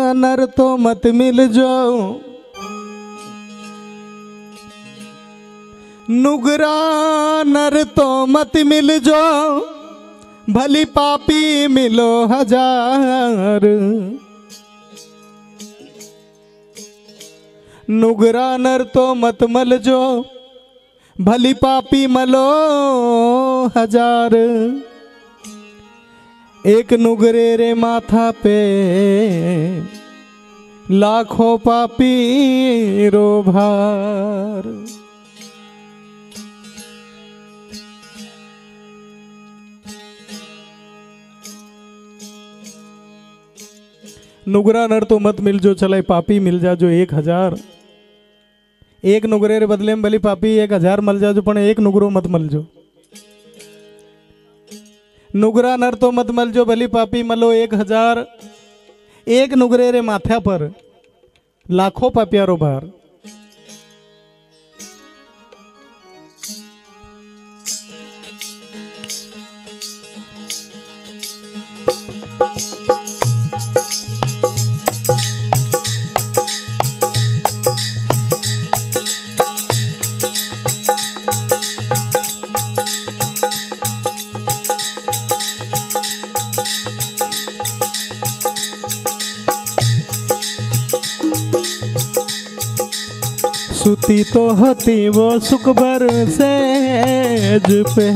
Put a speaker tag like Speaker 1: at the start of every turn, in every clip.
Speaker 1: नर तो मत मिल जो, नुगरा नर तो मत मिल जो, भली पापी मिलो हजार। नुगरा नर तो मत मल जो, भली पापी मलो हजार। एक नुगरे रे माथा पे लाखों पापी रो भार। नुगरा नर तो मत मिल जो, चले पापी मिल जा जो 1000। एक नुगरे रे बदले में भली पापी 1000 मल जा जो, पण एक नुगरो मत मल जो। नुगरा नर तो मत मल जो, भली पापी मलो 1000। एक नुगरे रे माथा पर लाखों पापियारो भार। सुती तो होती वो सुख भर सेज पे,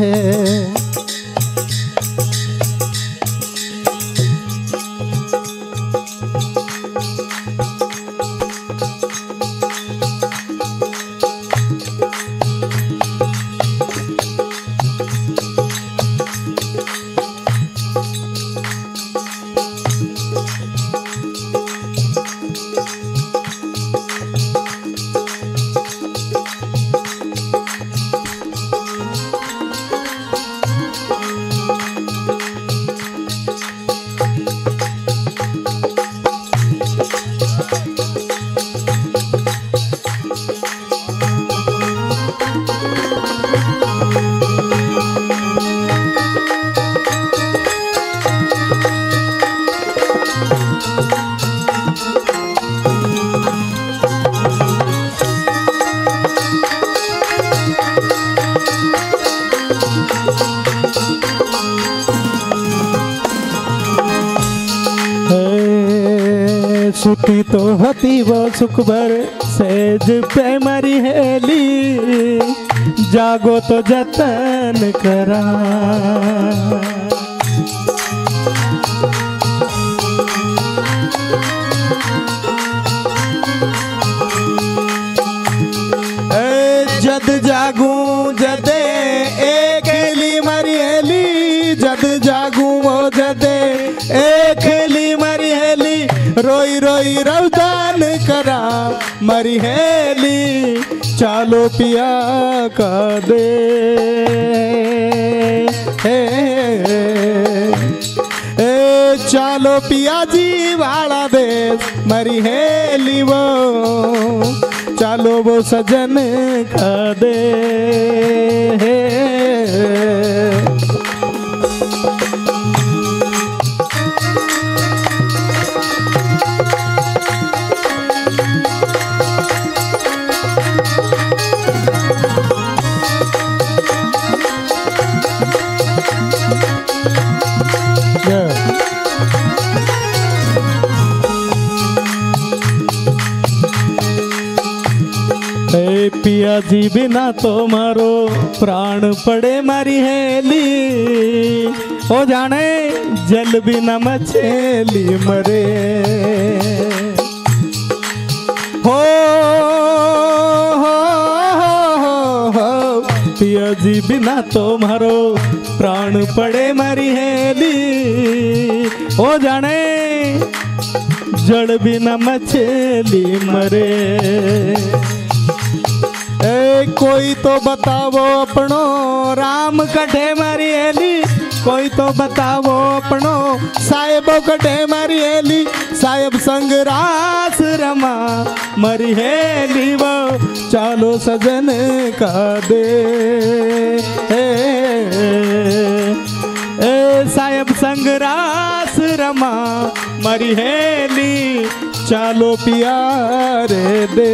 Speaker 1: सुती तो हती वो सुख भर सेज पे मरी हेली, जागो तो जतन करा। जद जागू जदे एक हेली मरी हेली, जद जागू वो जदे एक हेली मरी हेली, रोई रोई रवदान करा मरी हेली, चालो पिया का दे। चालो पिया जी वाला देश मरी हेली वो, चालो वो सजन का दे। पिया जी बिना तो मारो प्राण पड़े मारी हेली, हो जाने जल बिना मछली मरे। हो पिया जी बिना तो मारो प्राण पड़े मारी हेली, हो जाने जल बिना मछली मरे। कोई तो बतावो अपनो राम कटे मारी हेली, कोई तो बतावो अपनो साहेबो कटे मारी हेली, साहेब संग रास रमा मरी हेली वो, चालो सजन का दे। साहेब संग रास रमा मारी हेली चालो प्यारे दे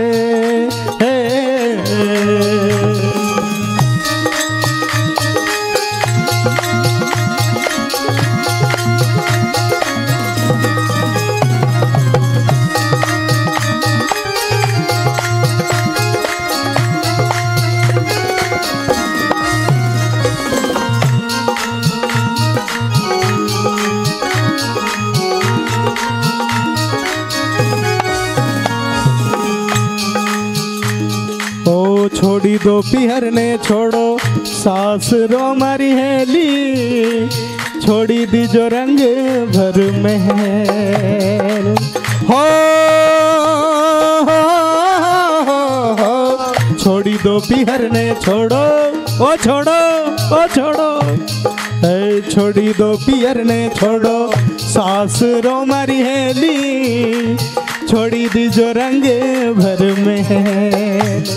Speaker 1: छोड़ी दो पिहर ने छोड़ो सास रो मारी हेली छोड़ी दी जो रंग भर महल हो, छोड़ी दो पिहर ने छोड़ो ओ छोड़ो ओ छोड़ो छोड़ी दो पियर ने छोड़ो सास रो मारी हेली छोड़ी दी जो रंग भर महल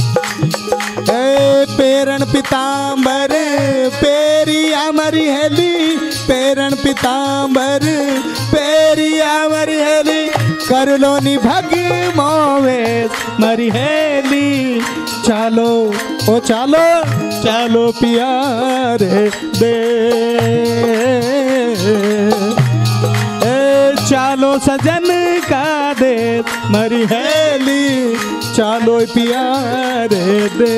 Speaker 1: पेरण पितांबर पेरिया मरी हेली पेरण पितांबर पेरिया मरी हेली कर लो नी भग मोवेश मरी हेली चालो ओ चालो चालो प्यारे दे चालो सजन का दे मरी हेली चालो प्यारे दे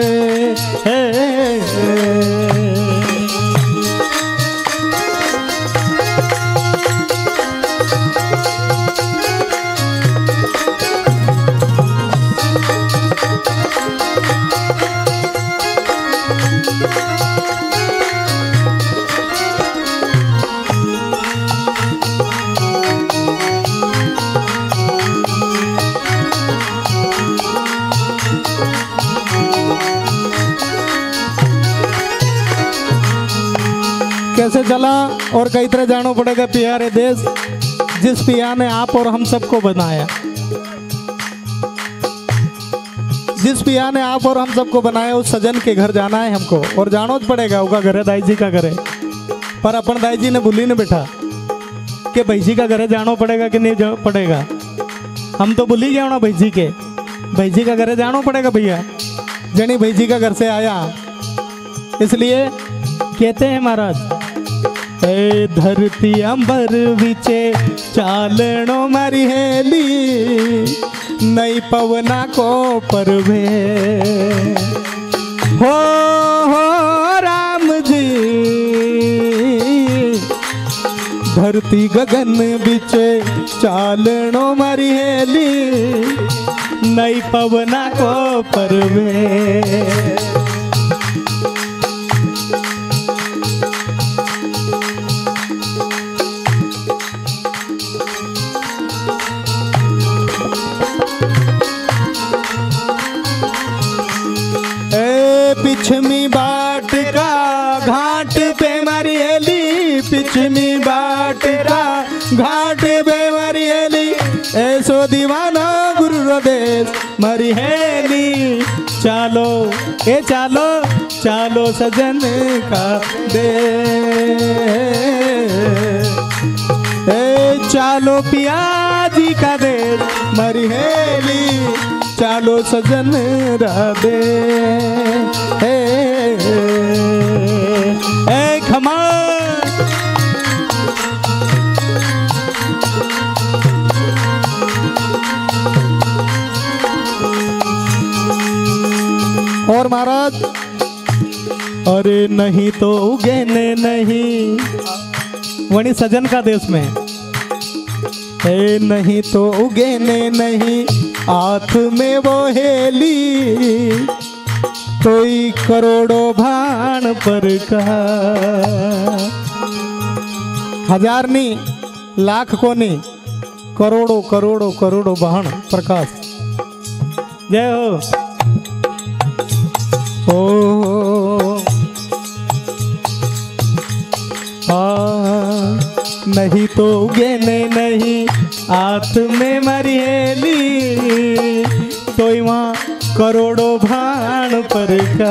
Speaker 1: कैसे चला और कई तरह जानो पड़ेगा प्यारे देश जिस पिया ने आप और हम सबको बनाया जिस पिया ने आप और हम सबको बनाया उस सजन के घर जाना है हमको और जानो पड़ेगा उनका घर है दाई जी का घर है पर अपन दाई जी ने भूली ने बैठा कि भाई जी का घर है जानो पड़ेगा कि नहीं पड़ेगा हम तो भूल ही गया ना भाई जी के भाई जी का घर है जानो पड़ेगा भैया जनी भाई जी का घर से आया इसलिए कहते हैं महाराज धरती अंबर विचे चालनो मारी हेली नई पवना को परवे हो राम जी धरती गगन बिचे चालनो मारी हेली नई पवना को परवे पिछमी बाट का घाट पे मारी हेली पिछमी बाट का घाट पे मारी हेली ऐसो दीवाना गुरु रदेश मारी हेली चालो ए चालो चालो सजन का दे चालो पियाजी का दे मारी हेली चालो सजन राधे खमा और महाराज अरे नहीं तो उगेने नहीं वही सजन का देश में नहीं तो उगेने नहीं हाथ में वो हेली कोई करोड़ों भाण पर का हजार नहीं लाख को नहीं करोड़ों करोड़ों करोड़ों भाण प्रकाश जय हो नहीं तो उगेने नहीं हाथ में मरी हेली तो वहाँ करोड़ों भाण पर का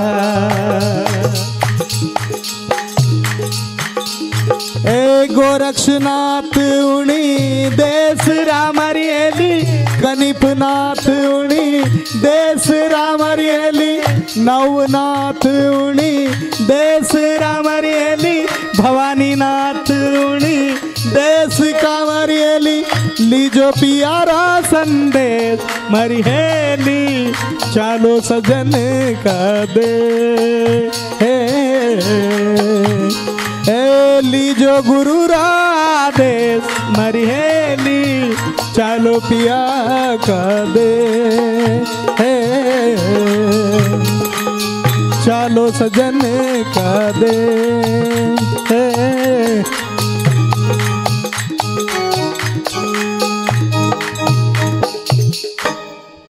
Speaker 1: गोरक्षनाथ उणी देश राम हरियली, गणिपनाथ उणी देश राम हरियली, नवनाथ उणी देश राम हरियली, भवानीनाथ उणी देश काम हरियली, लीजो प्यारा संदेश मरियली, चालो सजन का दे लीजो गुरु राधेश मरियली, चालो पिया का दे चालो सजन का दे